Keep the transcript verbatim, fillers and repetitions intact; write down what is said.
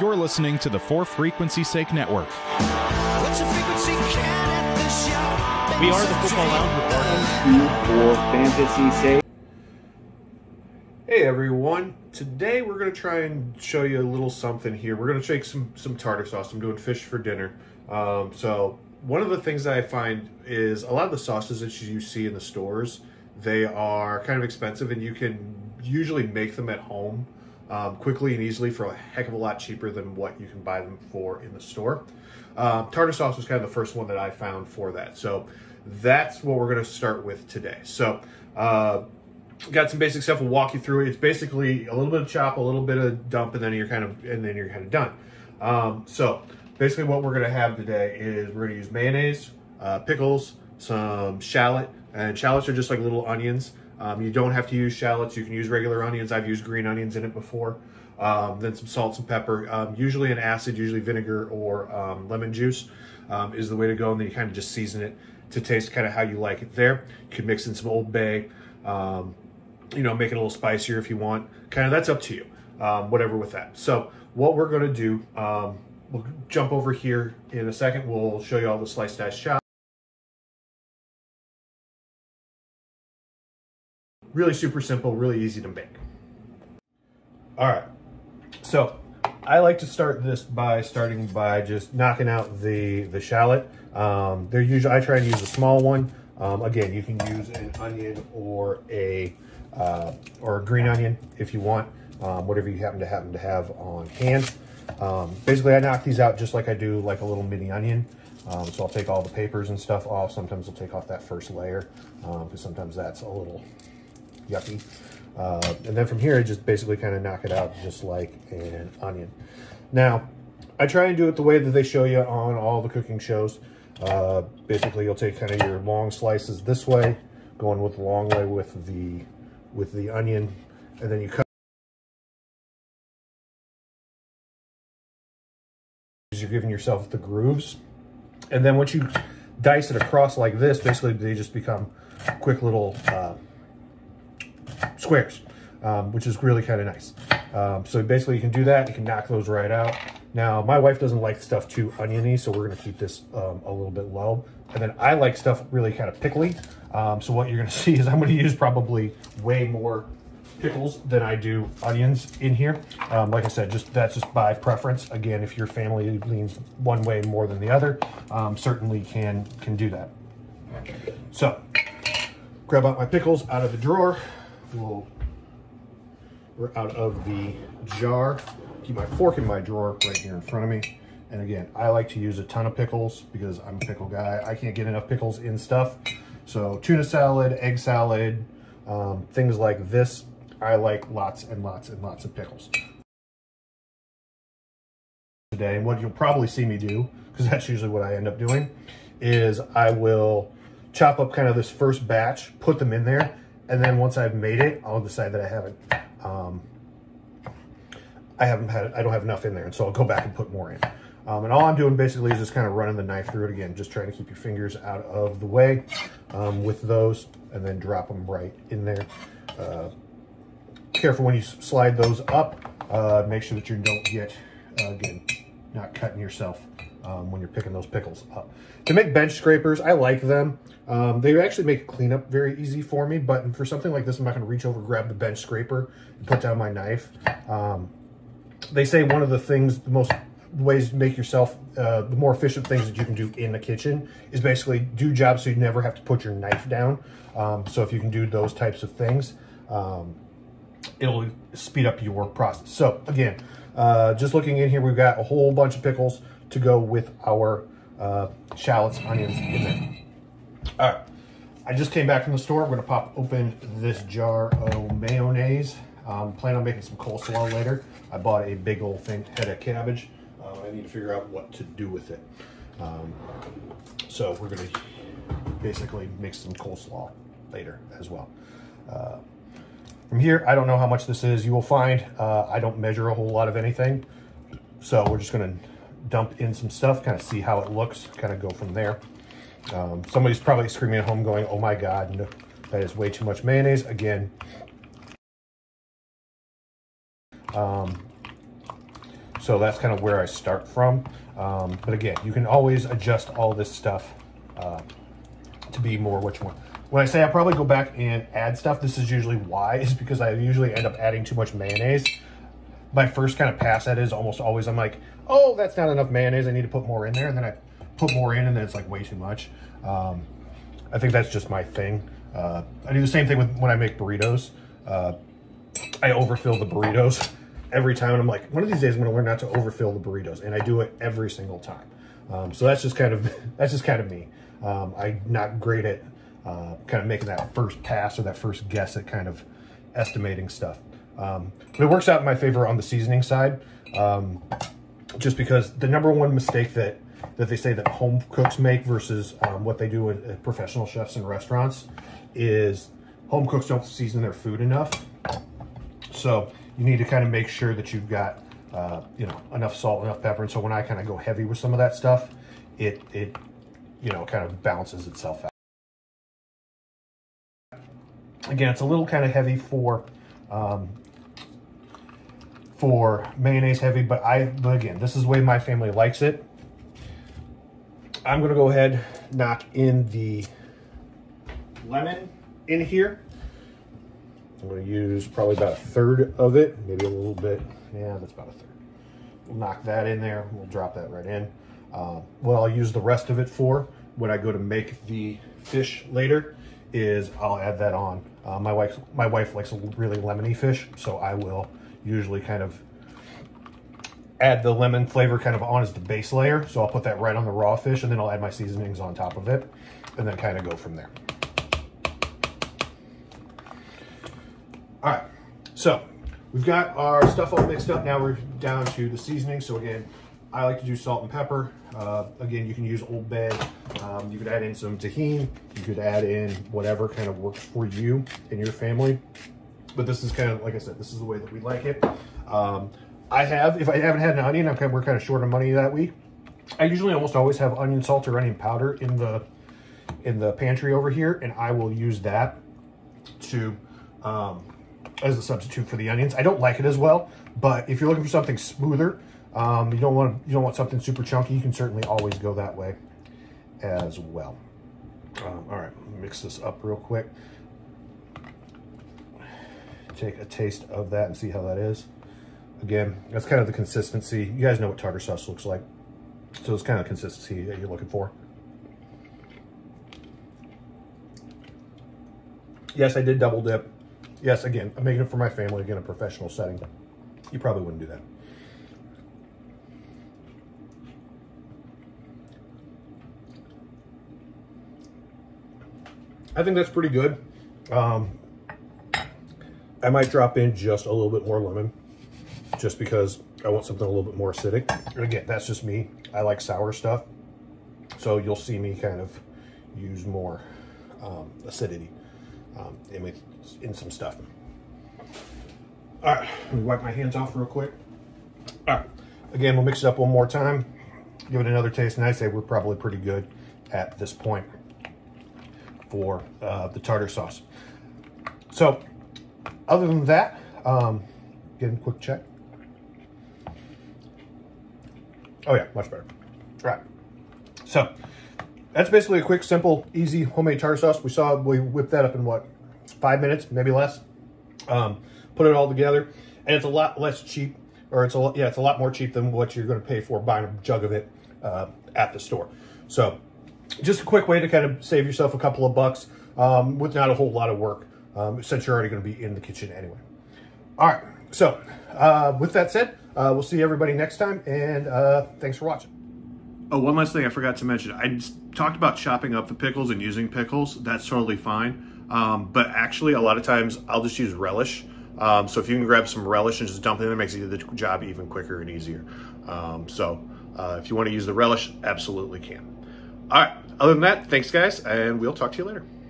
You're listening to the For Frequency's Sake Network. What's a frequency cat at the show? We are the Football Lounge for fantasy's sake. Hey everyone, today we're going to try and show you a little something here. We're going to make some, some tartar sauce. I'm doing fish for dinner. Um, so one of the things that I find is a lot of the sauces that you see in the stores, they are kind of expensive and you can usually make them at home um, quickly and easily for a heck of a lot cheaper than what you can buy them for in the store. Um, tartar sauce was kind of the first one that I found for that. So that's what we're going to start with today. So uh, got some basic stuff. We'll walk you through it. It's basically a little bit of chop, a little bit of dump, and then you're kind of and then you're kind of done. Um, so basically what we're going to have today is we're going to use mayonnaise, uh, pickles, some shallot, and shallots are just like little onions. Um, you don't have to use shallots. You can use regular onions. I've used green onions in it before. Um, then some salt, some pepper, um, usually an acid, usually vinegar or um, lemon juice um, is the way to go. And then you kind of just season it to taste kind of how you like it there. You could mix in some Old Bay, um, you know, make it a little spicier if you want. Kind of that's up to you, um, whatever with that. So what we're going to do, um, we'll jump over here in a second. We'll show you all the sliced diced shallot. Really super simple, really easy to make. All right, so I like to start this by starting by just knocking out the, the shallot. Um, they're usually, I try and use a small one. Um, again, you can use an onion or a, uh, or a green onion if you want, um, whatever you happen to happen to have on hand. Um, basically, I knock these out just like I do like a little mini onion. Um, so I'll take all the papers and stuff off. Sometimes I'll take off that first layer because um, sometimes that's a little yucky. Uh, and then from here, I just basically kind of knock it out just like an onion. Now, I try and do it the way that they show you on all the cooking shows. Uh, basically, you'll take kind of your long slices this way, going with the long way with the with the onion, and then you cut. You're giving yourself the grooves, and then once you dice it across like this, basically they just become quick little uh, squares, um, which is really kind of nice. Um, so basically you can do that. You can knock those right out. Now, my wife doesn't like stuff too oniony, so we're going to keep this um, a little bit low. And then I like stuff really kind of pickly. Um, so what you're going to see is I'm going to use probably way more pickles than I do onions in here. Um, like I said, just that's just by preference. Again, if your family leans one way more than the other, um, certainly can can do that. So, grab out my pickles out of the drawer. We'll, we're out of the jar. Keep my fork in my drawer right here in front of me. And again, I like to use a ton of pickles because I'm a pickle guy. I can't get enough pickles in stuff. So tuna salad, egg salad, um, things like this, I like lots and lots and lots of pickles. Today, and what you'll probably see me do, because that's usually what I end up doing, is I will chop up kind of this first batch, put them in there, and then once I've made it, I'll decide that I haven't, um, I haven't had, I don't have enough in there, and so I'll go back and put more in. Um, and all I'm doing basically is just kind of running the knife through it again, just trying to keep your fingers out of the way um, with those, and then drop them right in there. Uh, careful when you slide those up, uh, make sure that you don't get, uh, again, not cutting yourself um, when you're picking those pickles up. To make bench scrapers, I like them. Um, they actually make cleanup very easy for me, but for something like this, I'm not going to reach over, grab the bench scraper, and put down my knife. Um, they say one of the things, the most ways to make yourself, uh, the more efficient things that you can do in the kitchen is basically do jobs so you never have to put your knife down. Um, so if you can do those types of things, um, it'll speed up your process. So again, uh, just looking in here, we've got a whole bunch of pickles to go with our uh, shallots, onions in there. All right, I just came back from the store. I'm gonna pop open this jar of mayonnaise. Um, plan on making some coleslaw later. I bought a big old thing, head of cabbage. Uh, I need to figure out what to do with it. Um, so we're gonna basically make some coleslaw later as well. Uh, from here, I don't know how much this is. You will find uh, I don't measure a whole lot of anything. So we're just gonna dump in some stuff, kind of see how it looks, kind of go from there. Um, somebody's probably screaming at home going, oh my God, no, that is way too much mayonnaise. Again, um, So that's kind of where I start from. Um, but again, you can always adjust all this stuff uh, to be more which one. When I say I probably go back and add stuff, this is usually why, is because I usually end up adding too much mayonnaise. My first kind of pass at it is almost always, I'm like, oh, that's not enough mayonnaise, I need to put more in there. And then I put more in and then it's like way too much. Um, I think that's just my thing. Uh, I do the same thing with when I make burritos. Uh, I overfill the burritos every time. And I'm like, one of these days I'm gonna learn not to overfill the burritos. And I do it every single time. Um, so that's just kind of, that's just kind of me. Um, I'm not great at uh, kind of making that first pass or that first guess at kind of estimating stuff. Um, but it works out in my favor on the seasoning side, um, just because the number one mistake that, that they say that home cooks make versus um, what they do at, at professional chefs in restaurants is home cooks don't season their food enough. So you need to kind of make sure that you've got, uh, you know, enough salt, enough pepper. And so when I kind of go heavy with some of that stuff, it, it, you know, kind of balances itself out. Again, it's a little kind of heavy for, um, for mayonnaise heavy, but I, but again, this is the way my family likes it. I'm going to go ahead, knock in the lemon in here. I'm going to use probably about a third of it, maybe a little bit. Yeah, that's about a third. We'll knock that in there. We'll drop that right in. Uh, what I'll use the rest of it for when I go to make the fish later is I'll add that on. Uh, my wife, my wife likes a really lemony fish, so I will usually kind of add the lemon flavor kind of on as the base layer. So I'll put that right on the raw fish, and then I'll add my seasonings on top of it, and then kind of go from there. All right, so we've got our stuff all mixed up. Now we're down to the seasoning. So again, I like to do salt and pepper. Uh, again, you can use Old Bay. Um, you could add in some tahini. You could add in whatever kind of works for you and your family. But this is kind of, like I said, this is the way that we like it. Um, I have, if I haven't had an onion, I'm kind of, we're kind of short of money that week. I usually almost always have onion salt or onion powder in the in the pantry over here, and I will use that to um, as a substitute for the onions. I don't like it as well, but if you're looking for something smoother, um, you don't want you don't want something super chunky, you can certainly always go that way as well. Um, all right, mix this up real quick. Take a taste of that and see how that is. Again, that's kind of the consistency. You guys know what tartar sauce looks like. So it's kind of consistency that you're looking for. Yes, I did double dip. Yes, again, I'm making it for my family, again, a professional setting. You probably wouldn't do that. I think that's pretty good. Um, I might drop in just a little bit more lemon, just because I want something a little bit more acidic. And again, that's just me. I like sour stuff, so you'll see me kind of use more um, acidity um, in, with, in some stuff. All right, let me wipe my hands off real quick. All right, again, we'll mix it up one more time, give it another taste, and I say we're probably pretty good at this point for uh, the tartar sauce. So, other than that, um, getting a quick check. Oh yeah, much better. All right. So, that's basically a quick, simple, easy homemade tartar sauce. We saw, we whipped that up in what, five minutes, maybe less. Um, put it all together, and it's a lot less cheap, or it's a lot, yeah, it's a lot more cheap than what you're going to pay for buying a jug of it uh, at the store. So, just a quick way to kind of save yourself a couple of bucks um, with not a whole lot of work, um, since you're already going to be in the kitchen anyway. All right, so uh, with that said, uh, we'll see everybody next time, and uh, thanks for watching. Oh, one last thing I forgot to mention. I talked about chopping up the pickles and using pickles. That's totally fine. Um, but actually, a lot of times, I'll just use relish. Um, so if you can grab some relish and just dump it in, it makes the job even quicker and easier. Um, so uh, if you want to use the relish, absolutely can. All right. Other than that, thanks, guys, and we'll talk to you later.